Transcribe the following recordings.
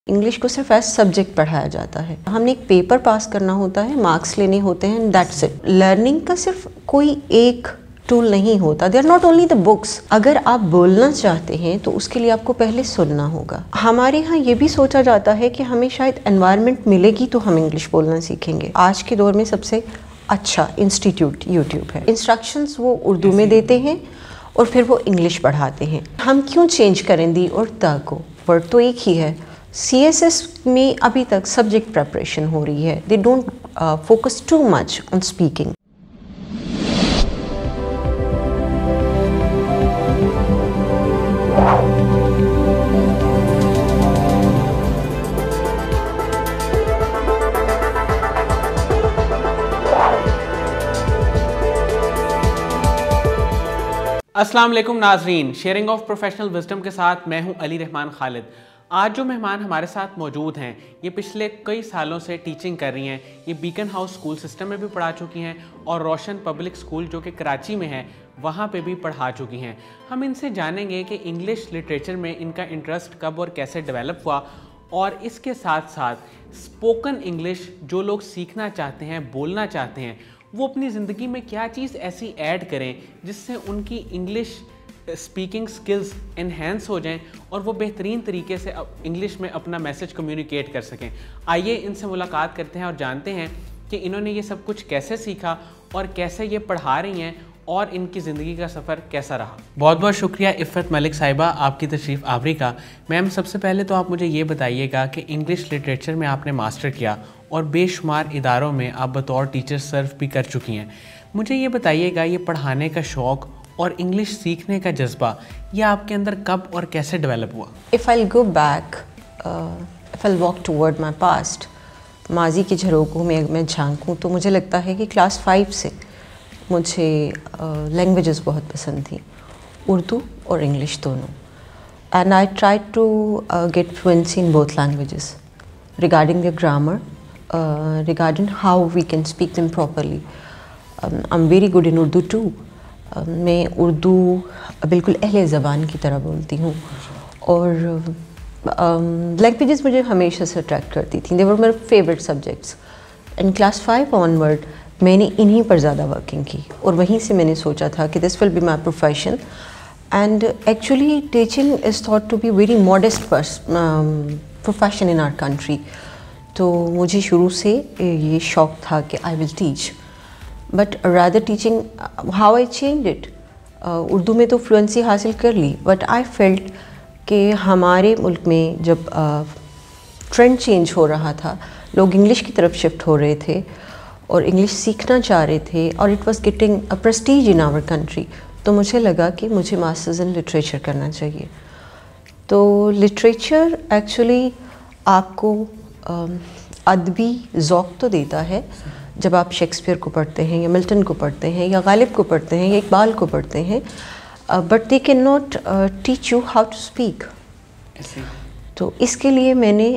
English کو صرف as subject پڑھایا جاتا ہے. ہم نے ایک پیپر پاس کرنا ہوتا ہے, مارکس لینے ہوتے ہیں, دیٹس اٹ. لرننگ کا صرف کوئی ایک ٹول نہیں ہوتا. They are not only the books. اگر آپ بولنا چاہتے ہیں تو اس کے لیے آپ کو پہلے سننا ہوگا. ہمارے ہاں یہ بھی سوچا جاتا ہے کہ ہمیں شاید انوائرمنٹ ملے گی تو ہم انگلش بولنا سیکھیں گے. آج کے دور میں سب سے اچھا انسٹیٹیوٹ یوٹیوب ہے. انسٹرکشنز وہ اردو میں دیتے ہیں اور پھر وہ انگلش پڑھاتے ہیں. ہم کیوں چینج کریں دی اور تا کو؟ ورڈ تو ایک ہی ہے. سی ایس ایس میں ابھی تک سبجیکٹ پریپریشن ہو رہی ہے. They don't focus too much on speaking. السلام علیکم ناظرین، شیئرنگ آف پروفیشنل وزڈم کے ساتھ میں ہوں علی رحمان خالد. آج جو مہمان ہمارے ساتھ موجود ہیں یہ پچھلے کئی سالوں سے ٹیچنگ کر رہی ہیں. یہ بیکن ہاؤس اسکول سسٹم میں بھی پڑھا چکی ہیں اور روشن پبلک اسکول جو کہ کراچی میں ہے وہاں پہ بھی پڑھا چکی ہیں. ہم ان سے جانیں گے کہ انگلش لٹریچر میں ان کا انٹرسٹ کب اور کیسے ڈیولپ ہوا، اور اس کے ساتھ ساتھ اسپوکن انگلش جو لوگ سیکھنا چاہتے ہیں، بولنا چاہتے ہیں، وہ اپنی زندگی میں کیا چیز ایسی ایڈ کریں جس سے ان کی انگلش اسپیکنگ سکلز انہینس ہو جائیں اور وہ بہترین طریقے سے انگلش میں اپنا میسج کمیونیکیٹ کر سکیں. آئیے ان سے ملاقات کرتے ہیں اور جانتے ہیں کہ انہوں نے یہ سب کچھ کیسے سیکھا اور کیسے یہ پڑھا رہی ہیں اور ان کی زندگی کا سفر کیسا رہا. بہت بہت شکریہ عفت ملک صاحبہ آپ کی تشریف آوری کا. میم سب سے پہلے تو آپ مجھے یہ بتائیے گا کہ انگلش لٹریچر میں آپ نے ماسٹر کیا اور بے شمار اداروں میں آپ بطور ٹیچر سرو بھی کر چکی ہیں. مجھے یہ بتائیے گا یہ پڑھانے کا شوق اور انگلش سیکھنے کا جذبہ یہ آپ کے اندر کب اور کیسے ڈیولپ ہوا؟ If I'll go back, if I'll walk toward my past, ماضی کی جھروکوں میں جھانکوں تو مجھے لگتا ہے کہ کلاس 5 سے مجھے لینگویجز بہت پسند تھیں، اردو اور انگلش دونوں. And I tried to get fluency in both languages regarding their grammar, regarding how we can speak them properly. I'm very good in Urdu too. میں اردو بالکل اہل زبان کی طرح بولتی ہوں اور لینگویجز مجھے ہمیشہ سے اٹریکٹ کرتی تھیں. they were my favorite subjects. in class 5 onward میں نے انہی پر زیادہ ورکنگ کی اور وہیں سے میں نے سوچا تھا کہ this will be my profession. and actually teaching is thought to be very modest profession in our country. تو مجھے شروع سے یہ شوق تھا کہ I will teach. But rather teaching how I change it. Urdu میں تو فلوئنسی حاصل کر لی بٹ آئی فیلٹ کہ ہمارے ملک میں جب ٹرینڈ چینج ہو رہا تھا، لوگ انگلش کی طرف شفٹ ہو رہے تھے اور انگلش سیکھنا چاہ رہے تھے اور it was getting a prestige in our country. تو مجھے لگا کہ مجھے ماسٹرز ان لٹریچر کرنا چاہیے. تو لٹریچر ایکچولی آپ کو ادبی ذوق تو دیتا ہے جب آپ شیکسپیئر کو پڑھتے ہیں یا ملٹن کو پڑھتے ہیں یا غالب کو پڑھتے ہیں یا اقبال کو پڑھتے ہیں، but they can not teach you how to speak. تو اس کے لیے میں نے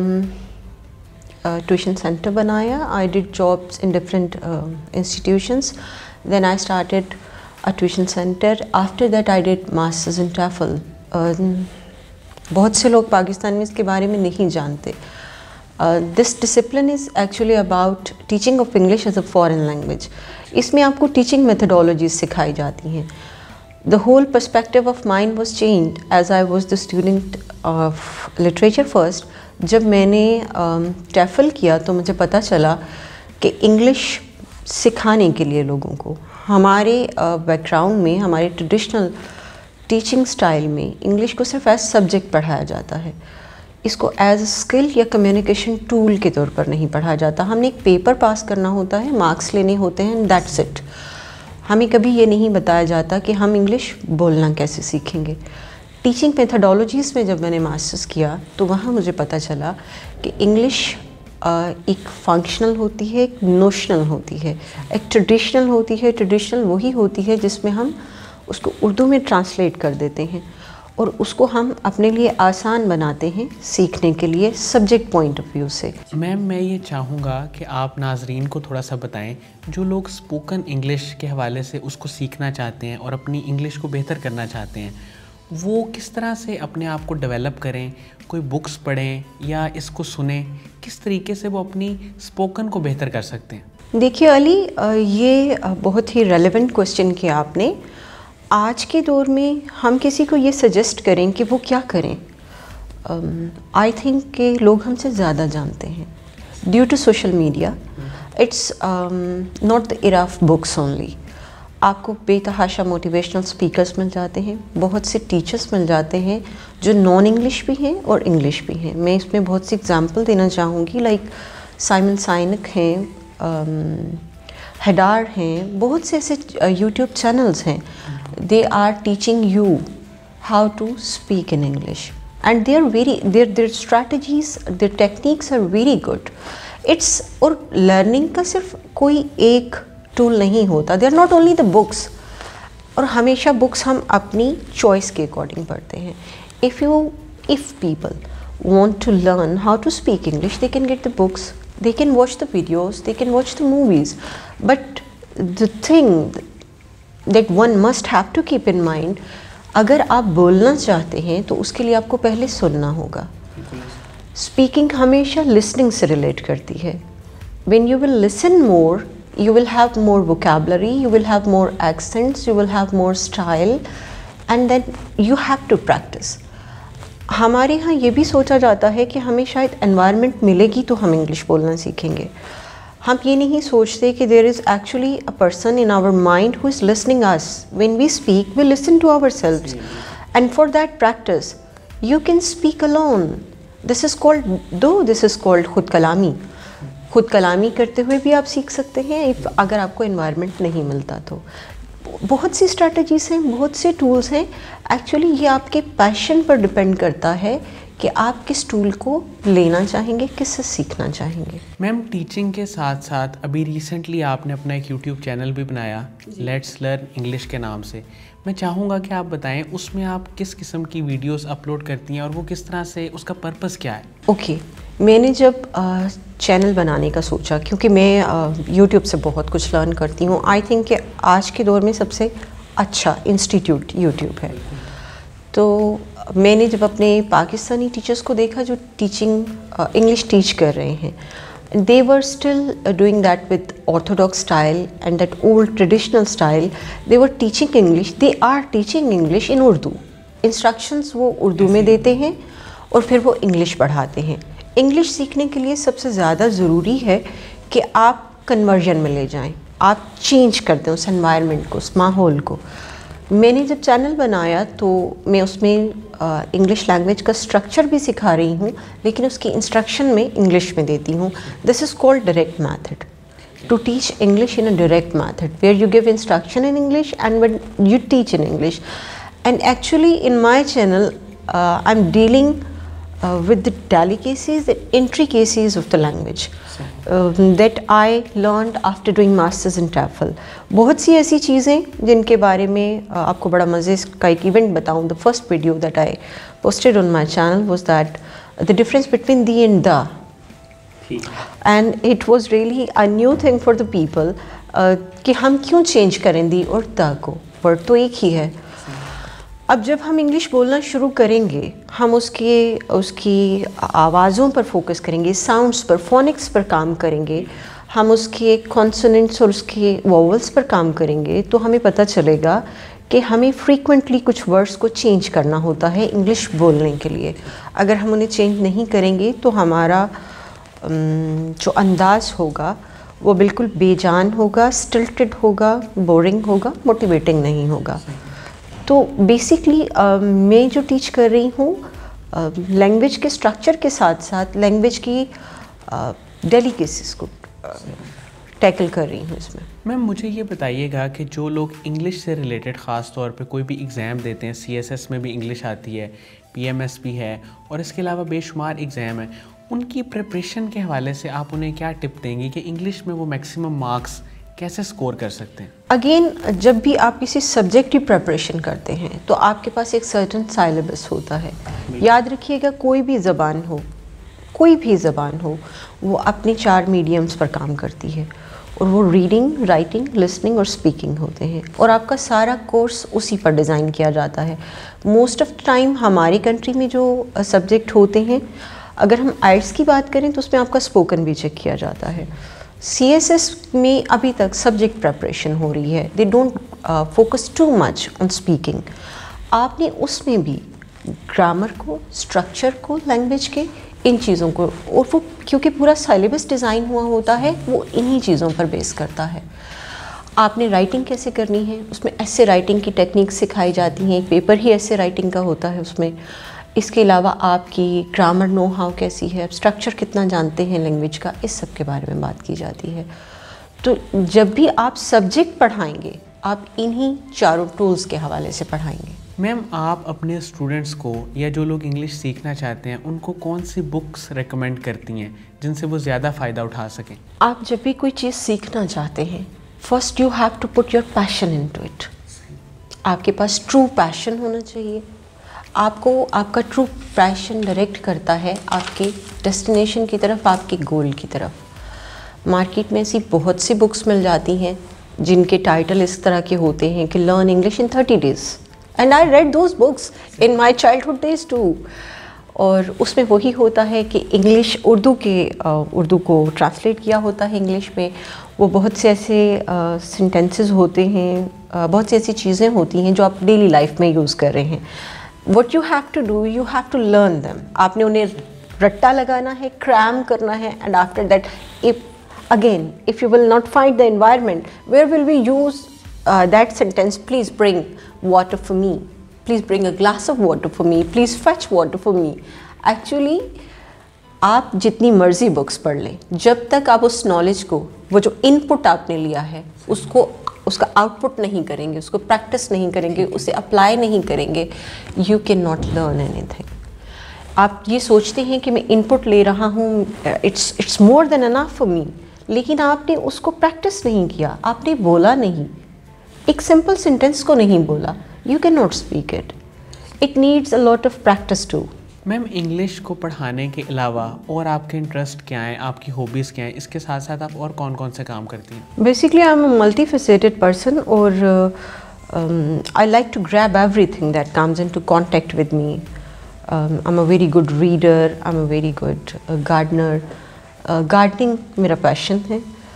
ٹیوشن سینٹر بنایا. I did jobs in different institutions. Then I started a tuition centre. After that I did masters in TEFL. بہت سے لوگ پاکستان میں اس کے بارے میں نہیں جانتے. This discipline is actually about teaching of English as a foreign language. اس میں آپ کو teaching methodologies سکھائی جاتی ہیں. The whole perspective of mine was changed as I was the student of literature first. جب میں نے TEFL کیا تو مجھے پتہ چلا کہ انگلش سکھانے کے لیے لوگوں کو ہمارے بیک گراؤنڈ میں، ہمارے ٹریڈیشنل ٹیچنگ سٹائل میں انگلش کو صرف ایز سبجیکٹ پڑھایا جاتا ہے. اس کو ایز اے اسکل یا کمیونیکیشن ٹول کے طور پر نہیں پڑھا جاتا. ہم نے ایک پیپر پاس کرنا ہوتا ہے، مارکس لینے ہوتے ہیں، دیٹس اٹ. ہمیں کبھی یہ نہیں بتایا جاتا کہ ہم انگلش بولنا کیسے سیکھیں گے. ٹیچنگ میتھڈالوجیز میں جب میں نے ماسٹرز کیا تو وہاں مجھے پتہ چلا کہ انگلش ایک فنکشنل ہوتی ہے، ایک نوشنل ہوتی ہے، ایک ٹریڈیشنل ہوتی ہے. ٹریڈیشنل وہی ہوتی ہے جس میں ہم اس کو اردو میں ٹرانسلیٹ کر دیتے ہیں اور اس کو ہم اپنے لیے آسان بناتے ہیں سیکھنے کے لیے سبجیکٹ پوائنٹ آف ویو سے. میم میں یہ چاہوں گا کہ آپ ناظرین کو تھوڑا سا بتائیں جو لوگ اسپوکن انگلش کے حوالے سے اس کو سیکھنا چاہتے ہیں اور اپنی انگلش کو بہتر کرنا چاہتے ہیں، وہ کس طرح سے اپنے آپ کو ڈیولپ کریں؟ کوئی بکس پڑھیں یا اس کو سنیں؟ کس طریقے سے وہ اپنی اسپوکن کو بہتر کر سکتے ہیں؟ دیکھیے علی، یہ بہت ہی ریلیونٹ کوشچن کیا آپ نے. آج کے دور میں ہم کسی کو یہ سجیسٹ کریں کہ وہ کیا کریں، آئی تھنک کہ لوگ ہم سے زیادہ جانتے ہیں due to social media. It's not the era of books only. آپ کو بے تحاشا موٹیویشنل اسپیکرس مل جاتے ہیں، بہت سے ٹیچرس مل جاتے ہیں جو نان انگلش بھی ہیں اور انگلش بھی ہیں. میں اس میں بہت سی اگزامپل دینا چاہوں گی، لائک سائمن سائنک ہیں، ہیڈار ہیں، بہت سے ایسے یوٹیوب چینلز ہیں. They are teaching you how to speak in English and they are very their strategies, their techniques are very good. It's اور لرننگ کا صرف کوئی ایک ٹول نہیں ہوتا. They are not only the books. اور ہمیشہ بکس ہم اپنی چوائس کے اکارڈنگ پڑھتے ہیں. if people want to learn how to speak English, they can get the books, they can watch the videos, they can watch the movies. But the thing that one must have to keep in mind, اگر آپ بولنا چاہتے ہیں تو اس کے لیے آپ کو پہلے سننا ہوگا. اسپیکنگ ہمیشہ لسننگ سے ریلیٹ کرتی ہے. when you will listen more, you will have more vocabulary, you will have more accents, you will have more style, and then you have to practice. ہمارے ہاں یہ بھی سوچا جاتا ہے کہ ہمیں شاید انوائرمنٹ ملے گی تو ہم انگلش بولنا سیکھیں گے. ہم یہ نہیں سوچتے کہ there is actually a person in our mind who is listening us. When we speak we listen to ourselves and for that practice you can speak alone. This is called خود کلامی. خود کلامی کرتے ہوئے بھی آپ سیکھ سکتے ہیں اگر آپ کو انوائرمنٹ نہیں ملتا تو. بہت سی اسٹریٹجیز ہیں، بہت سے ٹولس ہیں. ایکچولی یہ آپ کے پیشن پر ڈپینڈ کرتا ہے کہ آپ کس ٹول کو لینا چاہیں گے، کس سے سیکھنا چاہیں گے. میم ٹیچنگ کے ساتھ ساتھ ابھی ریسنٹلی آپ نے اپنا ایک یوٹیوب چینل بھی بنایا لیٹس لرن انگلش کے نام سے. میں چاہوں گا کہ آپ بتائیں اس میں آپ کس قسم کی ویڈیوز اپلوڈ کرتی ہیں اور وہ کس طرح سے، اس کا پرپس کیا ہے؟ اوکے، میں نے جب چینل بنانے کا سوچا، کیونکہ میں یوٹیوب سے بہت کچھ لرن کرتی ہوں. آئی تھنک کہ آج کے دور میں سب سے اچھا انسٹیٹیوٹ یوٹیوب ہے. تو میں نے جب اپنے پاکستانی ٹیچرس کو دیکھا جو ٹیچنگ انگلش ٹیچ کر رہے ہیں، they were still doing that with orthodox style and that old traditional style. They were teaching English, they are teaching English in Urdu. Instructions وہ اردو میں دیتے ہیں اور پھر وہ انگلش پڑھاتے ہیں. انگلش سیکھنے کے لیے سب سے زیادہ ضروری ہے کہ آپ کنورژن میں لے جائیں، آپ چینج کر دیں اس انوائرمنٹ کو، اس ماحول کو. میں نے جب چینل بنایا تو میں اس میں انگلش لینگویج کا اسٹرکچر بھی سکھا رہی ہوں، لیکن اس کی انسٹرکشن میں انگلش میں دیتی ہوں. This is called direct method. To teach English in a direct method where you give instruction in English and when you teach in English. And actually in my channel I am dealing with the delicacies, the intricacies of the language that I learned after doing masters in TEFL. بہت سی ایسی چیزیں جن کے بارے میں آپ کو بڑا مزے کا ایک ایونٹ بتاؤں. The first video that I posted on my channel was that the difference between the and the, and it was really a new thing for the people کہ ہم کیوں چینج کریں دی اور دا کو. ورڈ تو ایک ہی ہے. اب جب ہم انگلش بولنا شروع کریں گے، ہم اس کی آوازوں پر فوکس کریں گے، ساؤنڈس پر، فونکس پر کام کریں گے، ہم اس کے کانسوننٹس اور اس کے واولس پر کام کریں گے، تو ہمیں پتہ چلے گا کہ ہمیں فریکوینٹلی کچھ ورڈس کو چینج کرنا ہوتا ہے انگلش بولنے کے لیے. اگر ہم انہیں چینج نہیں کریں گے تو ہمارا جو انداز ہوگا وہ بالکل بے جان ہوگا، سٹلٹڈ ہوگا، بورنگ ہوگا، موٹیویٹنگ نہیں ہوگا. تو بیسکلی میں جو ٹیچ کر رہی ہوں لینگویج کے اسٹرکچر کے ساتھ ساتھ لینگویج کی ڈیلیکیسیز کو ٹیکل کر رہی ہوں اس میں. میم مجھے یہ بتائیے گا کہ جو لوگ انگلش سے ریلیٹڈ خاص طور پہ کوئی بھی ایگزام دیتے ہیں، CSS میں بھی انگلش آتی ہے، PMS بھی ہے اور اس کے علاوہ بے شمار ایگزام ہیں، ان کی پریپریشن کے حوالے سے آپ انہیں کیا ٹپ دیں گی کہ انگلش میں وہ میکسیمم مارکس کیسے سکور کر سکتے ہیں؟ اگین جب بھی آپ کسی سبجیکٹ کی پریپریشن کرتے ہیں تو آپ کے پاس ایک سرٹن سیلیبس ہوتا ہے. یاد رکھیے گا کوئی بھی زبان ہو وہ اپنی 4 میڈیمز پر کام کرتی ہے. اور وہ ریڈنگ، رائٹنگ، لسننگ اور اسپیکنگ ہوتے ہیں، اور آپ کا سارا کورس اسی پر ڈیزائن کیا جاتا ہے. موسٹ آف ٹائم ہماری کنٹری میں جو سبجیکٹ ہوتے ہیں، اگر ہم آئٹس کی بات کریں تو اس میں آپ کا اسپوکن بھی چیک کیا جاتا ہے. سی ایس ایس میں ابھی تک سبجیکٹ پریپریشن ہو رہی ہے. They don't focus too much on speaking. آپ نے اس میں بھی گرامر کو، اسٹرکچر کو، لینگویج کے ان چیزوں کو، اور وہ کیونکہ پورا سیلیبس ڈیزائن ہوا ہوتا ہے وہ انہی چیزوں پر بیس کرتا ہے. آپ نے رائٹنگ کیسے کرنی ہے، اس میں ایسے رائٹنگ کی ٹیکنیک سکھائی جاتی ہیں. ایک پیپر ہی ایسے رائٹنگ کا ہوتا ہے اس میں. اس کے علاوہ آپ کی گرامر نو ہاؤ کیسی ہے، اسٹرکچر کتنا جانتے ہیں لینگویج کا، اس سب کے بارے میں بات کی جاتی ہے. تو جب بھی آپ سبجیکٹ پڑھائیں گے آپ انہی چاروں ٹولز کے حوالے سے پڑھائیں گے. میم آپ اپنے اسٹوڈنٹس کو یا جو لوگ انگلش سیکھنا چاہتے ہیں ان کو کون سی بکس ریکمینڈ کرتی ہیں جن سے وہ زیادہ فائدہ اٹھا سکیں؟ آپ جب بھی کوئی چیز سیکھنا چاہتے ہیں، first you have to put your passion into it. آپ کے پاس ٹرو پیشن ہونا چاہیے. آپ کو آپ کا ٹرو پیشن ڈائریکٹ کرتا ہے آپ کے ڈیسٹینیشن کی طرف، آپ کے گول کی طرف. مارکیٹ میں ایسی بہت سی بکس مل جاتی ہیں جن کے ٹائٹل اس طرح کے ہوتے ہیں کہ learn English in 30 days. And I read those books in my childhood days too. اور اس میں وہی ہوتا ہے کہ انگلش اردو کو ٹرانسلیٹ کیا ہوتا ہے انگلش میں. وہ بہت سے ایسے سینٹینسز ہوتے ہیں، بہت سی ایسی چیزیں ہوتی ہیں جو آپ ڈیلی لائف میں یوز کر رہے ہیں. What you have to do, you have to learn them. آپ نے انہیں رٹا لگانا ہے، کریم کرنا ہے. And after that if you will not find the environment, where will we use that sentence? Please bring water for me. Please bring a glass of water for me. Please fetch water for me. Actually, آپ جتنی مرضی books پڑھ لیں، جب تک آپ اس knowledge کو، وہ جو ان پٹ آپ نے لیا ہے اس کا آؤٹ پٹ نہیں کریں گے، اس کو پریکٹس نہیں کریں گے، اسے اپلائی نہیں کریں گے، you can not learn anything. آپ یہ سوچتے ہیں کہ میں ان پٹ لے رہا ہوں، it's more then enough for me, لیکن آپ نے اس کو پریکٹس نہیں کیا، آپ نے بولا نہیں، ایک سمپل سینٹینس کو نہیں بولا. You can not speak it. It needs a lot of practice too. Ma'am English کو پڑھانے کے علاوہ اور آپ کے انٹرسٹ کیا ہیں، آپ کی ہابیز کیا ہیں، اس کے ساتھ ساتھ آپ اور کون کون سے کام کرتی ہیں؟ Basically I am a multifaceted person, اور I like to grab everything that comes into contact with me. I'm a very good reader, I'm a very good gardener. Gardening میرا پیشن ہے.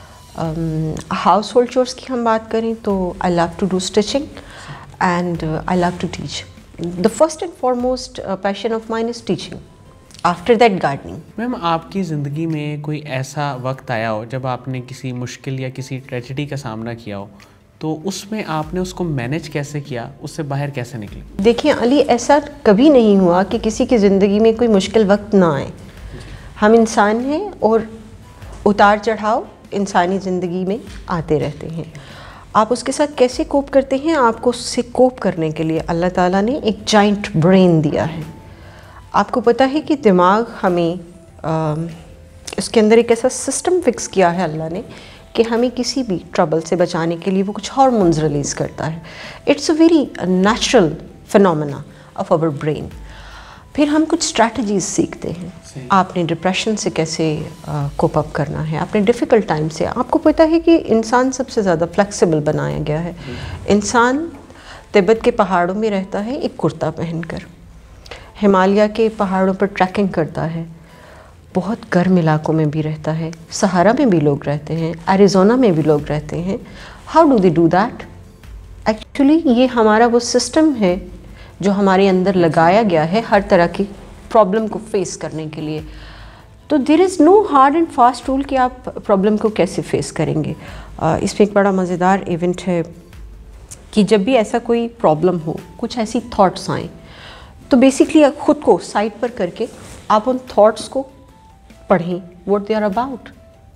House hold چورس کی ہم بات کریں تو I love to do stitching and I love to teach. The first and foremost passion of mine is teaching. After that gardening. میم آپ کی زندگی میں کوئی ایسا وقت آیا ہو جب آپ نے کسی مشکل یا کسی ٹریجڈی کا سامنا کیا ہو، تو اس میں آپ نے اس کو مینیج کیسے کیا، اس سے باہر کیسے نکلے؟ دیکھیں علی، ایسا کبھی نہیں ہوا کہ کسی کی زندگی میں کوئی مشکل وقت نہ آئے. ہم انسان ہیں اور اتار چڑھاؤ انسانی زندگی میں آتے رہتے ہیں. آپ اس کے ساتھ کیسے کوپ کرتے ہیں، آپ کو اس سے کوپ کرنے کے لیے اللہ تعالیٰ نے ایک جائنٹ برین دیا ہے. آپ کو پتہ ہے کہ دماغ ہمیں اس کے اندر ایک ایسا سسٹم فکس کیا ہے اللہ نے کہ ہمیں کسی بھی ٹربل سے بچانے کے لیے وہ کچھ ہارمونز ریلیز کرتا ہے. It's a very natural phenomena of our brain. پھر ہم کچھ اسٹریٹجیز سیکھتے ہیں. آپ نے ڈپریشن سے کیسے کوپ اپ کرنا ہے، آپ نے ڈیفیکلٹ ٹائم سے. آپ کو پتہ ہے کہ انسان سب سے زیادہ فلیکسیبل بنایا گیا ہے. انسان تبت کے پہاڑوں میں رہتا ہے ایک کرتا پہن کر، ہمالیہ کے پہاڑوں پر ٹریکنگ کرتا ہے، بہت گرم علاقوں میں بھی رہتا ہے، سہارا میں بھی لوگ رہتے ہیں، ایریزونا میں بھی لوگ رہتے ہیں. How do they do that? Actually یہ ہمارا وہ سسٹم ہے جو ہمارے اندر لگایا گیا ہے ہر طرح کی پرابلم کو فیس کرنے کے لیے. تو there is no hard and fast rule کہ آپ پرابلم کو کیسے فیس کریں گے. اس میں ایک بڑا مزیدار ایونٹ ہے کہ جب بھی ایسا کوئی پرابلم ہو، کچھ ایسی تھاٹس آئیں، تو بیسکلی خود کو سائڈ پر کر کے آپ ان تھاٹس کو پڑھیں what they are about.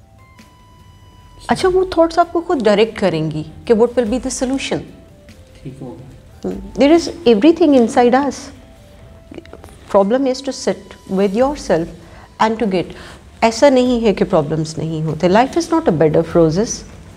اچھا وہ تھاٹس آپ کو خود ڈائریکٹ کریں گی کہ what will be the solution. There is everything inside us. Problem is to sit with yourself and to get. ایسا نہیں ہے کہ پرابلمس نہیں ہوتے. Life is not a bed of roses.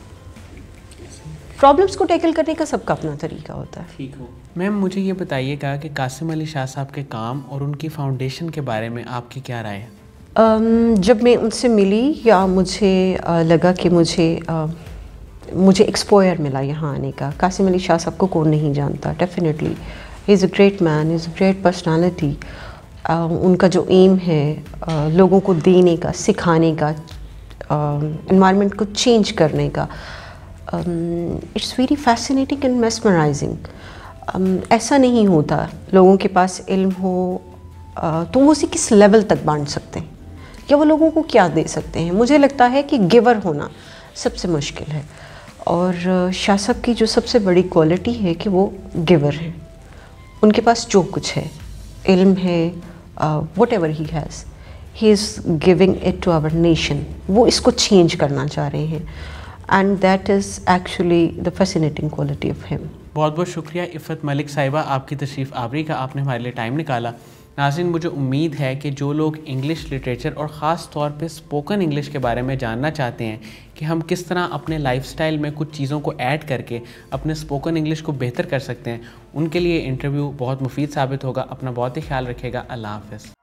Problems کو ٹیکل کرنے کا سب کا اپنا طریقہ ہوتا ہے. میم مجھے یہ بتائیے گا کہ قاسم علی شاہ صاحب کے کام اور ان کی فاؤنڈیشن کے بارے میں آپ کی کیا رائے ہے؟ جب میں ان سے ملی یا مجھے لگا کہ مجھے ایکسپوئر ملا یہاں آنے کا. قاسم علی شاہ صاحب کو کون نہیں جانتا, definitely he is a great man, he is a great personality. ان کا جو ایم ہے لوگوں کو دینے کا, سکھانے کا, انوائرمنٹ کو چینج کرنے کا, it's very fascinating and mesmerising. ایسا نہیں ہوتا لوگوں کے پاس علم ہو تو وہ اسے کس لیول تک بانٹ سکتے ہیں یا وہ لوگوں کو کیا دے سکتے ہیں. مجھے لگتا ہے کہ گیور ہونا سب سے مشکل ہے, اور شاہ صاحب کی جو سب سے بڑی کوالٹی ہے کہ وہ گیور ہیں. ان کے پاس جو کچھ ہے, علم ہے, whatever he has, he is giving it to our nation. وہ اس کو چینج کرنا چاہ رہے ہیں, and that is actually the fascinating quality of him. بہت بہت شکریہ عفت ملک صاحبہ آپ کی تشریف آوری کا, آپ نے ہمارے لیے ٹائم نکالا. ناظرین, مجھے امید ہے کہ جو لوگ انگلش لٹریچر اور خاص طور پہ اسپوکن انگلش کے بارے میں جاننا چاہتے ہیں کہ ہم کس طرح اپنے لائف سٹائل میں کچھ چیزوں کو ایڈ کر کے اپنے اسپوکن انگلش کو بہتر کر سکتے ہیں, ان کے لیے انٹرویو بہت مفید ثابت ہوگا. اپنا بہت ہی خیال رکھے گا. اللہ حافظ.